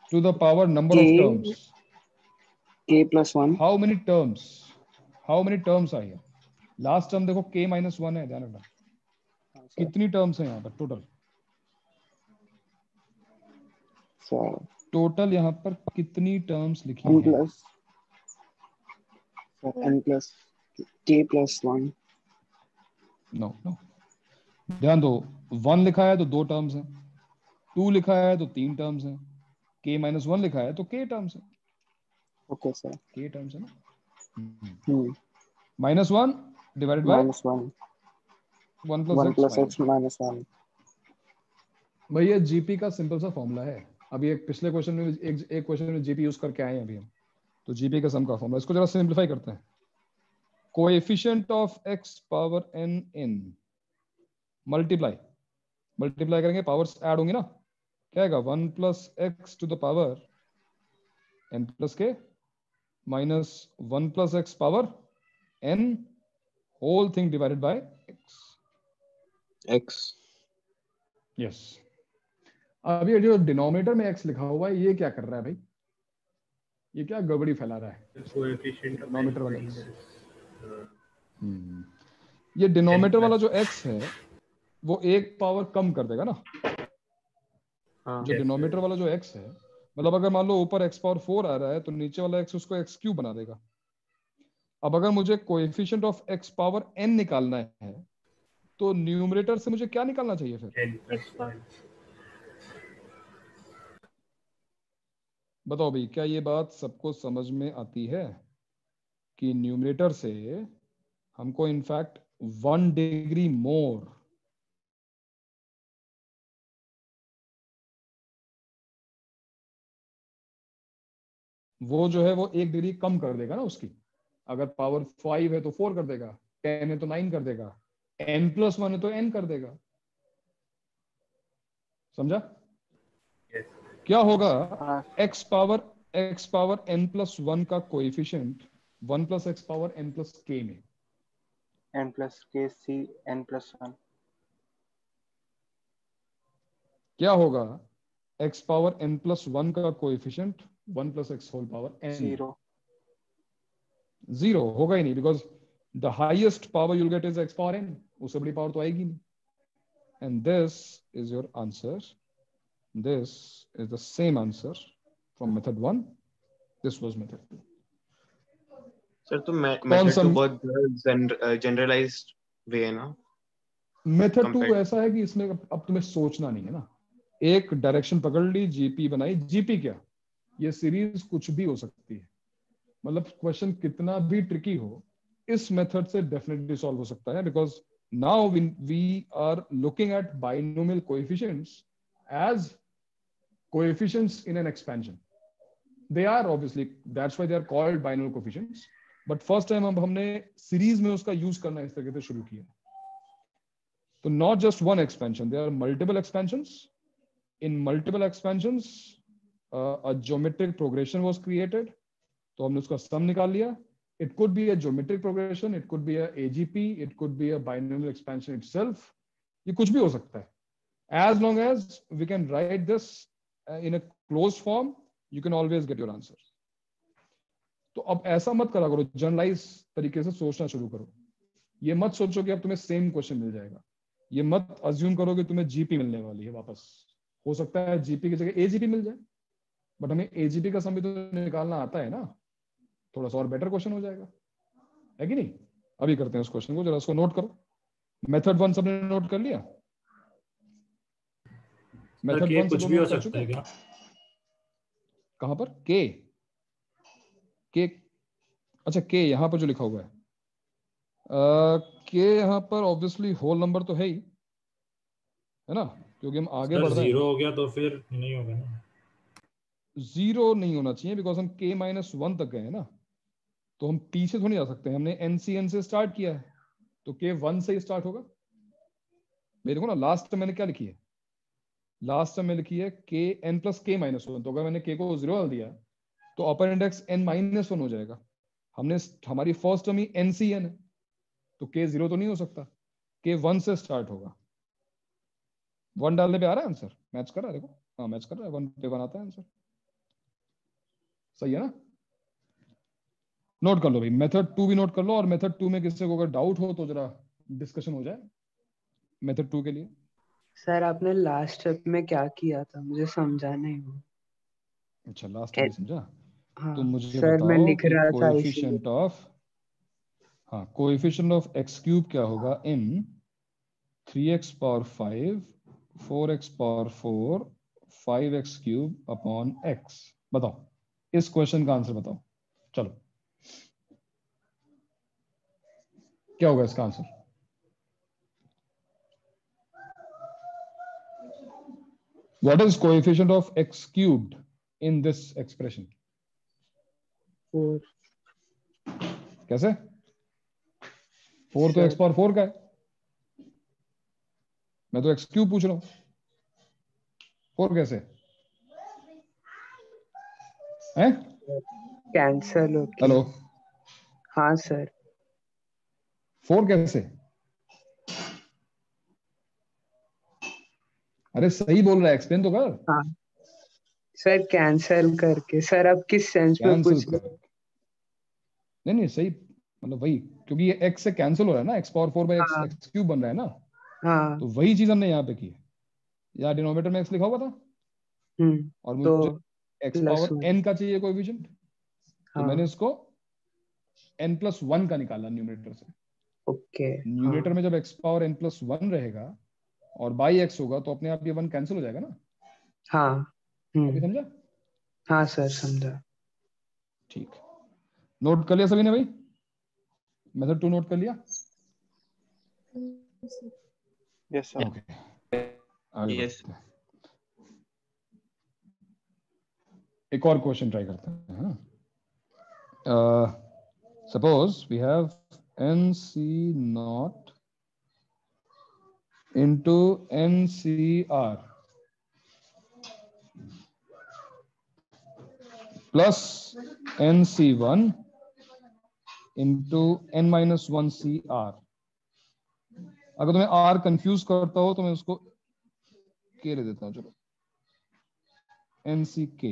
to the power number of terms. K plus 1. How many terms? How many terms are here? Last term देखो k minus 1 है, ध्यान रखना. कितनी terms हैं यहाँ पर total? टोटल यहाँ पर कितनी टर्म्स लिखी हैं? n plus k plus 1. No ध्यान दो, 1 लिखा है तो 2 टर्म्स हैं, 2 लिखा है तो 3 टर्म्स हैं, k minus 1 लिखा है तो k टर्म्स हैं. Okay sir. k टर्म्स है ना. -1 divided by -1 1 plus x x minus 1. भैया जीपी का सिंपल सा फॉर्मूला है. अभी एक पिछले क्वेश्चन में एक क्वेश्चन में जीपी यूज करके आए हैं अभी हम, तो जीपी का सम का फॉर्मूला. इसको जरा सिंपलीफाई करते हैं. Coefficient of x power n इन मल्टीप्लाई करेंगे, पावर्स ऐड होंगी ना, क्या आएगा? 1 plus x to the power n plus k minus 1 plus x power n whole thing divided by x. Yes. अब ये जो डिनोमिनेटर में x लिखा हुआ है, ये क्या कर रहा है भाई? ये क्या गड़बड़ी फैला रहा है? डिनोमिनेटर वाला x. ये डिनोमिनेटर वाला जो x है वो एक पावर कम कर देगा ना. जो डिनोमिनेटर वाला जो x है, मतलब अगर मान लो ऊपर x पावर 4 आ रहा है तो नीचे वाला x उसको x क्यूब बना देगा. अब अगर मुझे coefficient of x power n निकालना है तो न्यूमरेटर से मुझे क्या निकालना चाहिए फिर? बताओ भाई, क्या ये बात सबको समझ में आती है कि न्यूमरेटर से हमको इनफैक्ट 1 डिग्री मोर वो जो है वो 1 डिग्री कम कर देगा ना उसकी. अगर पावर 5 है तो 4 कर देगा, 10 है तो 9 कर देगा, n plus 1 है तो n कर देगा. समझा? क्या होगा? x पावर n plus 1 का coefficient 1 plus x power n plus k में n plus k c n plus 1. क्या होगा? x पावर n plus 1 का coefficient 1 plus x whole power n. 0 होगा ही नहीं, because the highest power you'll get is x power n. उससे बड़ी power तो आएगी नहीं. And this is your answer. This is the same answer from method 1. This was method 2. Sir तो method 2 बहुत जनरलाइज्ड वे है ना. मेथड 2 ऐसा है कि इसमें अब तुम्हें सोचना नहीं है ना. एक डायरेक्शन पकड़ ली, जीपी बनाई. जीपी क्या, ये सीरीज कुछ भी हो सकती है. मतलब क्वेश्चन कितना भी ट्रिकी हो, इस मेथड से डेफिनेटली सॉल्व हो सकता है, because now we are looking at binomial coefficients as coefficients in an expansion. They are obviously, that's why they are called binomial coefficients. But first time हमने series में उसका use करना इस तरीके से शुरू किया. तो not just one expansion, there are multiple expansions. In multiple expansions, a geometric progression was created. तो हमने उसका सम निकाल लिया. It could be a geometric progression, it could be a AGP, it could be a binomial expansion itself. ये कुछ भी हो सकता है. As long as we can write this in a closed form, you can always get your answer. तो अब ऐसा मत करा करो, जनरलाइज तरीके से सोचना शुरू करो. ये मत सोचो कि अब तुम्हें सेम क्वेश्चन मिल जाएगा. ये मत अज्यूम करो कि तुम्हें जीपी मिलने वाली है वापस. हो सकता है जीपी की जगह एजीपी मिल जाए, बट हमें एजीपी का सम भी तो निकालना आता है ना. थोड़ा सा और बेटर क्वेश्चन हो जाएगा, है कि नहीं? अभी करते हैं उस क्वेश्चन को, जरा उसको नोट करो. मेथड 1 सबने नोट कर लिया? मेथड 1 कुछ भी हो सकता है क्या? कहां पर के? अच्छा के यहां पर जो लिखा हुआ है, के यहां पर ऑब्वियसली होल नंबर तो है ही, है ना, क्योंकि हम आगे बढ़ रहे हैं. 0 हो गया तो फिर नहीं होगा ना. 0 नहीं होना चाहिए, बिकॉज हम k -1 तक गए हैं ना, तो हम पीछे थोड़ी जा सकते हैं. हमने NCN से स्टार्ट किया है, तो k 1 से ही स्टार्ट होगा. मेरे को ना लास्ट मैंने क्या लिखी है, लास्ट में लिखी है k n plus k -1. तो अगर मैंने k को 0 डाल दिया तो अपर इंडेक्स n -1 हो जाएगा. हमारी फर्स्ट टर्म ही NCN है, तो k 0 तो नहीं हो सकता. k 1 से स्टार्ट होगा. 1 डालने पे आ रहा है आंसर? मैच कर रहा है? देखो, हाँ मैच कर रहा है. 1 पे 1 आता है आंसर. सही है ना? नोट कर लो भाई, मेथड 2 भी नोट कर लो, और मेथड 2 में किसी को अगर डाउट हो तो जरा डिस्कशन हो जाए मेथड 2 के लिए। सर आपने लास्ट स्टेप में क्या किया था, मुझे समझा नहीं वो। अच्छा, लास्ट नहीं समझा? हाँ तो मुझे सर, मैं बताओ लिख कि रहा था इसीलिए। कोएफिशिएंट ऑफ, हाँ, कोएफिशिएंट ऑफ x क्यूब क्या होगा in 3x power 5, 4x power 4, 5x cube upon x। बताओ, इस क्वेश्चन का आंसर बताओ। चलो, क्या होगा इसका answer? What is coefficient of x cubed in this expression? 4 कैसे? 4 तो x पावर 4 का है, मैं तो x क्यूब पूछ रहा हूं, 4 कैसे हैं? कैंसल हो गया। हेलो, हाँ सर। 4 कैसे? अरे सही बोल रहा है, एक्सप्लेन तो कर। हाँ सर, कैंसल करके। सर आप किस सेंस में कैंसिल पूछ रहे कर, हो? नहीं नहीं सही, मतलब वही, क्योंकि ये x से कैंसिल हो रहा है ना, x पावर 4 बाई हाँ x क्यूब बन रहा है ना, हाँ। तो वही चीज हमने यहाँ पे की है। या डिनोमिनेटर में x लिखा हुआ था, और तो मुझे x प्लस पावर 1। n का चाहिए कोएफिशिएंट, तो मैंने हाँ इसको n प्लस 1 का निकाला न्यूमरेटर से। ओके। न्यूमरेटर हाँ में जब x पावर n प्लस 1 रहेगा और बाई x होगा, तो अपने आप ये 1 कैंसिल हो जाएगा ना। हाँ। अभी समझा? हाँ सर समझा। ठीक, नोट कर लिया सभी ने भाई? मेथड 2 नोट कर लिया? Yes sir. ओके, आगे Yes. बढ़ते हैं। एक और क्वेश्चन ट्राई करते हैं। Suppose we have NC naught into NCR plus NC1 into N minus 1 CR। अगर तुम्हें R कंफ्यूज करता हो तो मैं उसको K ले देता हूं, चलो NCK,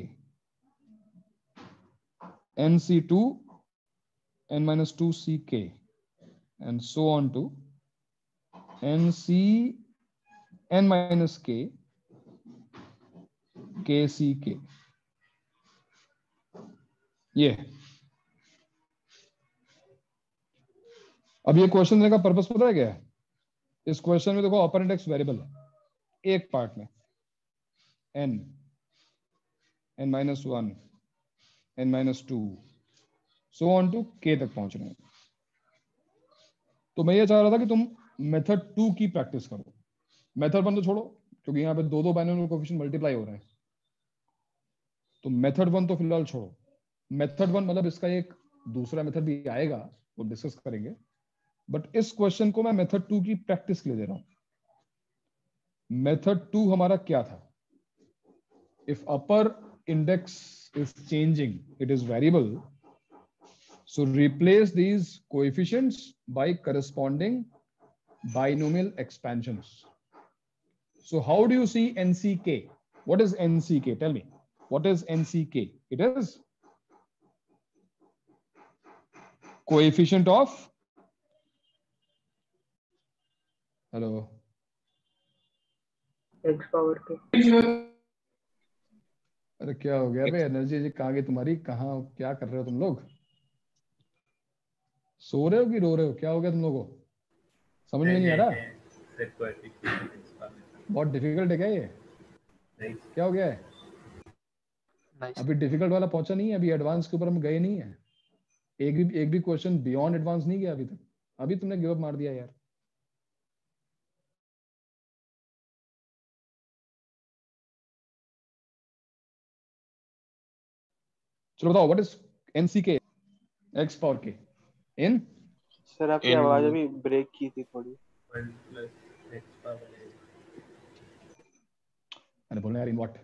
NC2 N minus 2 CK and so on to NC N minus K KCK। ये अब ये क्वेश्चन देने का पर्पस पता है क्या है? इस क्वेश्चन में देखो अपर इंडेक्स वेरिएबल है एक पार्ट में, n, n minus 1, n minus 2, so on to k तक पहुंच रहे हैं। तो मैं ये चाह रहा था कि तुम मेथड 2 की प्रैक्टिस करो। मेथड 1 तो छोड़ो, क्योंकि यहाँ पे दो बाइनोमियल कोएफिशिएंट मल्टीप्लाई हो रहे हैं, तो मेथड 1 तो फिलहाल छोड़ो। मेथड 1 मतलब इसका एक दूसरा मेथड भी आएगा, वो डिस्कस करेंगे, बट इस क्वेश्चन को मैं मेथड 2 की प्रैक्टिस के लिए दे रहा हूं। मेथड 2 हमारा क्या था? If upper index is changing, it is variable, so replace these coefficients by corresponding binomial expansions. So how do you see NCK? What is NCK? Tell me, what is NCK? It is coefficient of, hello, x power के। अरे क्या हो गया भाई, energy जी कहाँ गई तुम्हारी? कहाँ, क्या कर रहे हो तुम लोग? सो रहे हो कि रो रहे हो? क्या हो गया तुम लोगों को? समझ में नहीं आ रहा? बहुत डिफिकल्ट है क्या ये? क्या हो गया है? अभी डिफिकल्ट वाला पहुंचा नहीं है, अभी एडवांस के ऊपर हम गए नहीं है। एक भी क्वेश्चन बियॉन्ड एडवांस नहीं गया अभी तक। अभी तुमने गिव अप मार दिया यार। चलो बताओ, what is NCK? x power k in, sir आपकी In आवाज अभी ब्रेक की थी थोड़ी। मैंने बोला यार in what?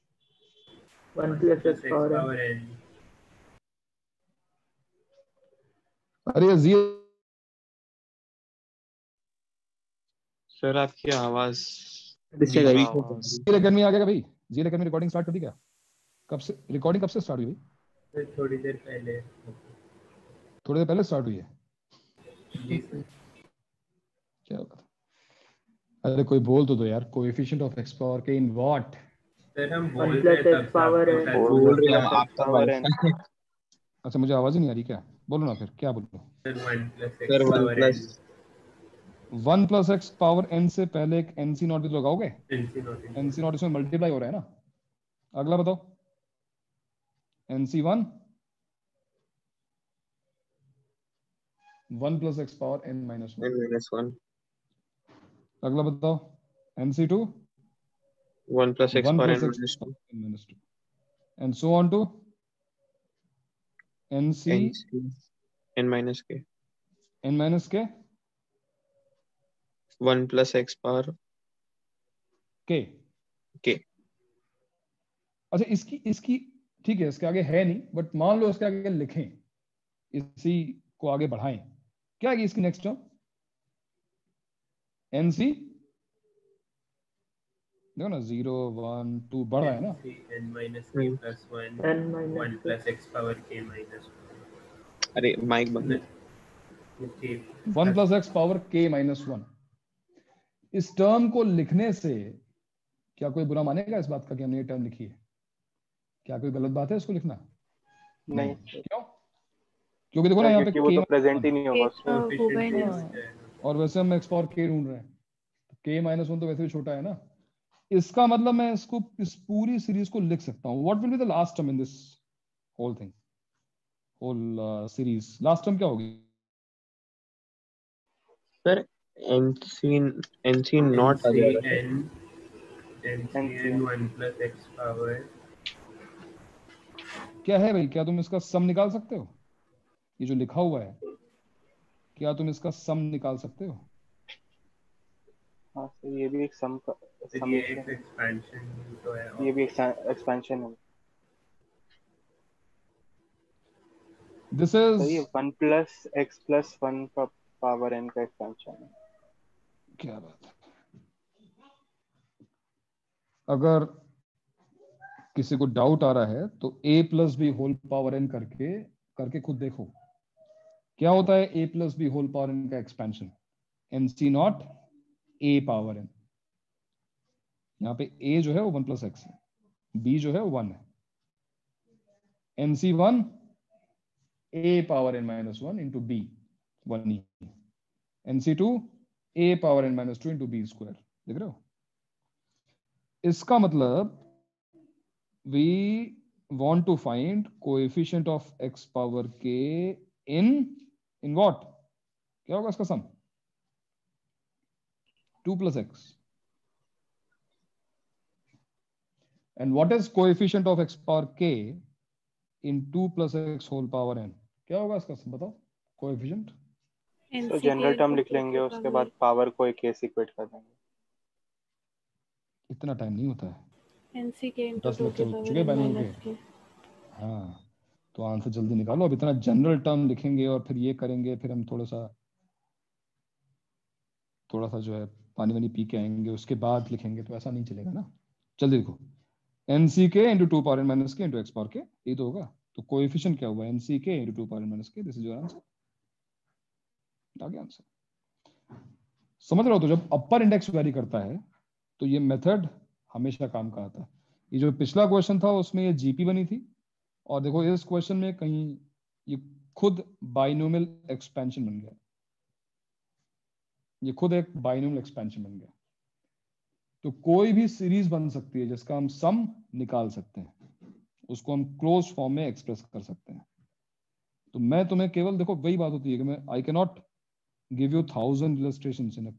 1 plus x power n। अरे जी, सर आपकी आवाज इससे धीमी गई। आवाज। जीरो एकेडमी आ गया भाई? जीरो एकेडमी रिकॉर्डिंग स्टार्ट कर दी क्या? कब से रिकॉर्डिंग, कब से स्टार्ट हुई भाई? थोड़ी देर पहले स्टार्ट हुई है। जी सर। क्या बात है? अरे कोई बोल तो दो यार, coefficient of x power k in what? Sir हम 1 बोल रहे प्लस हैं एक्स पावर तब है। बोल रहे हैं x आपका पावर n। वाईफाई। अच्छा मुझे आवाज ही नहीं आ रही क्या? बोलो ना फिर, क्या बोलो? Sir 1 plus sir x 1 power plus 1 plus x power n से पहले एक nc नॉट भी तो लगाओगे। एनसी नॉट nc नॉट इसमें मल्टीप्लाई हो रहा है ना। अगला बताओ, nc1 1 plus x power n minus 1। n-1 अगला बताओ, nc2 1 plus x 1 power plus n x minus 2 power n minus 2 and so on to nc nc n minus k n minus k 1 plus x power k। k। अच्छा इसकी इसकी ठीक है, इसके आगे है नहीं, बट मान लो इसके आगे लिखें, इसी को आगे बढ़ाएं, क्या है इसकी नेक्स्ट टर्म? nc, देखो ना 0 1 2 बढ़ रहा है ना। n minus k plus 1 n minus 1 plus x power k minus 1। अरे माइक बंद है। 1 plus x power k minus 1। इस टर्म को लिखने से क्या कोई बुरा मानेगा इस बात का कि हमने ये टर्म लिखी है? क्या कोई गलत बात है इसको लिखना? नहीं क्यों? क्योंकि देखो ना यहाँ पे क्योंकि वो तो k प्रेजेंट ही नहीं होगा उसमें। होगा ही नहीं। और वैसे हम एक्स पावर k ढूंढ रहे हैं, k माइनस 1 तो वैसे भी छोटा है ना। इसका मतलब मैं इसको इस पूरी सीरीज को लिख सकता हूँ। What will be the last term in this whole thing, whole series? Last term क्या होगी? सर nc नॉट आ जाएगा। n 1 plus x power क्या है भाई? क्या तुम इसका सम निकाल सकते हो? ये जो लिखा हुआ है, क्या तुम इसका सम निकाल सकते हो? हाँ सर, ये भी एक सम का ये summation एक है। एक्सपेंशन तो है। ये भी एक एक्सपेंशन है। दिस तो ये इज 1 प्लस x प्लस 1 का पावर n का एक्सपेंशन है। क्या बात है? अगर किसी को डाउट आ रहा है तो a plus B whole power n करके करके खुद देखो क्या होता है। a plus B whole power n का expansion nc naught a power n। यहाँ पे a जो है वो 1 प्लस एक्स है, b जो है वो 1 है। nc1 a power n minus 1 into b 1 ही। nc2 a power n minus 2 into b square. देख रहे हो? इसका मतलब we want to find coefficient of x power k in what? क्या होगा इसका सम? 2 plus x। and what is coefficient of x power k in 2 plus x whole power n? क्या होगा इसका सम बताओ? coefficient तो जनरल टर्म लिख लेंगे, उसके बाद पावर को एक से इक्वेट कर देंगे। इतना टाइम नहीं होता है, nc के into 10 2 लेक्चर के हो power चुके n बैनल minus के। k। हाँ तो आंसर जल्दी निकालो। अब इतना जनरल टर्म लिखेंगे और फिर ये करेंगे, फिर हम थोड़ा सा जो है पानी वानी पी के आएंगे, उसके बाद लिखेंगे, तो ऐसा नहीं चलेगा ना। जल्दी देखो, nc के इंटू 2 पावर n माइनस के इंटू एक्स पावर के, ये तो होगा। तो कोएफिशिएंट क्या हुआ? nc के इंटू 2 पावर n माइनस के। This is your answer. आ गया आंसर। समझ रहे हो? तो जब अपर इंडेक्स वेरी करता है तो ये मेथड हमेशा काम का आता है। ये जो पिछला क्वेश्चन था उसमें ये जीपी बनी थी, और देखो इस क्वेश्चन में कहीं ये खुद बाइनोमियल एक्सपेंशन बन गया। ये खुद एक बाइनोमियल एक्सपेंशन बन गया। तो कोई भी सीरीज बन सकती है जिसका हम सम निकाल सकते हैं, उसको हम क्लोज फॉर्म में एक्सप्रेस कर सकते हैं। तो मैं तुम्हें केवल, देखो वही बात होती है कि मैं I can not give you 1000 illustrations in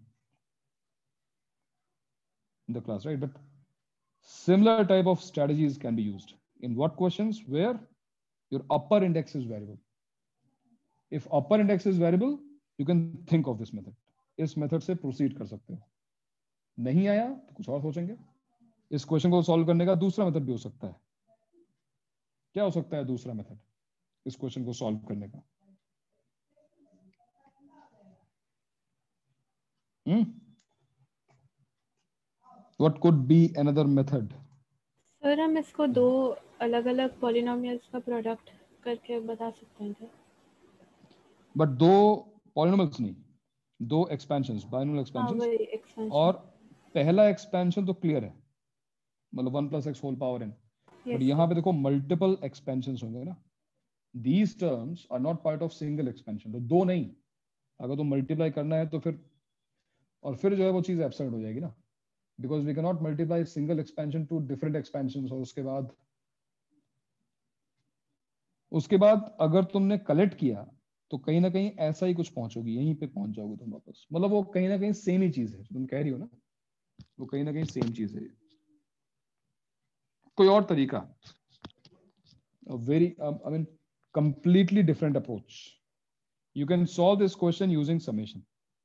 the class, right? But similar type of strategies can be used. In what questions? Where your upper index is variable. If upper index is variable, you can think of this method. इस method से proceed कर सकते हो। नहीं आया तो कुछ और सोचेंगे। इस क्वेश्चन को सॉल्व करने का दूसरा मेथड भी हो सकता है। क्या हो सकता है दूसरा मेथड इस क्वेश्चन को सॉल्व करने का? What could be another method? Sir हम इसको दो अलग अलग पॉलिनोमियल्स का प्रोडक्ट करके बता सकते हैं क्या? बट दो पॉलिनोमियल्स नहीं, दो एक्सपेंशंस, बाइनोमियल हाँ एक्सपेंशंस। वही एक्सपेंशन। और पहला एक्सपेंशन तो क्लियर है, मतलब 1 + x whole power n। But यहाँ पे देखो मल्टीपल एक्सपेंशंस होंगे ना, these terms are not part of single expansion. तो दो नहीं, अगर तो मल्टीप्लाई करना है तो फिर, और फिर जो है वो चीज एब्सर्ड हो जाएगी ना, because we can not multiply single expansion to different expansions. और उसके बाद अगर तुमने कलेक्ट किया तो कहीं ना कहीं ऐसा ही कुछ पहुंचोगी, यहीं पे पहुंच जाओगे तुम वापस। मतलब वो कहीं ना कहीं सेम ही चीज है, तुम कह रही हो ना, वो कहीं ना कहीं सेम चीज है। कोई और तरीका, very I mean completely different approach, you can solve this question using summation.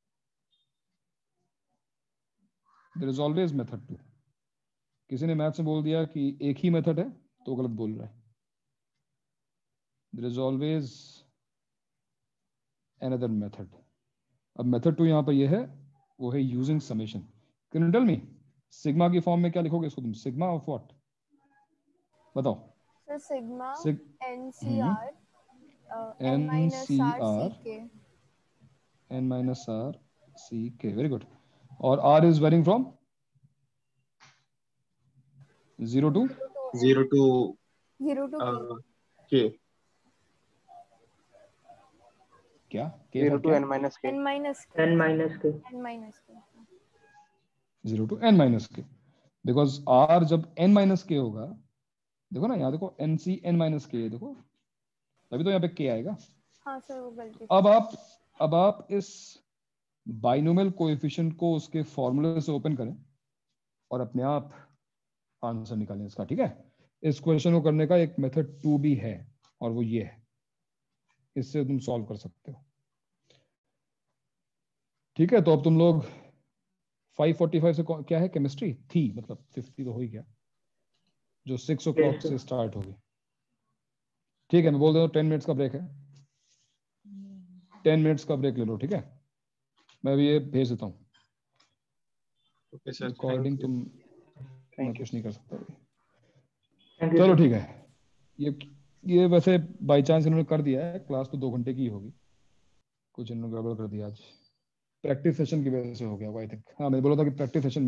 There is always method 2। किसी ने मैथ्स में बोल दिया कि एक ही मेथड है तो गलत बोल रहा है। There is always another method। अब मेथड 2 यहाँ पर ये है, वो है using summation. Can you tell me sigma की फॉर्म में क्या लिखोगे इसको तुम? सिग्मा ऑफ व्हाट बताओ? Sir sigma NCR n minus r ck। n minus r ck, very good. और r is varying from 0 to 0 to 0 to k। क्या? k 0 था to क्या? n minus k। n minus k n minus k 0 to n minus k, because r जब n minus k होगा, देखो ना यहाँ देखो nc n minus k, देखो तभी तो यहाँ पे k आएगा। हाँ सर वो गलती। अब आप इस बाइनोमियल कोएफिशिएंट को उसके फॉर्मूले से ओपन करें और अपने आप आंसर निकालें इसका, ठीक है? इस क्वेश्चन को करने का एक मेथड 2 भी है, और वो ये है, इससे तुम सॉल्व कर सकते हो, ठीक है? तो अब तुम लोग 5:45 से क्या है, केमिस्ट्री थी, मतलब 50 तो हो ही गया, जो 6 o'clock से स्टार्ट होगी, ठीक है? मैं बोल देता हूँ 10 मिनट्स का ब्रेक है, 10 मिनट्स का ब्रेक ले लो, ठीक है? मैं अभी ये भेज देता हूँ रिकॉर्डिंग, तुम मैं कुछ नहीं कर सकता अभी। चलो ठीक है, ये वैसे बाई चांस इन्होंने कर दिया है, क्लास तो 2 घंटे की होगी, कुछ इन्होंने गड़बड़ कर दिया आज, प्रैक्टिस सेशन की वजह से हो गया आई थिंक। हाँ मैंने बोला था कि प्रैक्टिस सेशन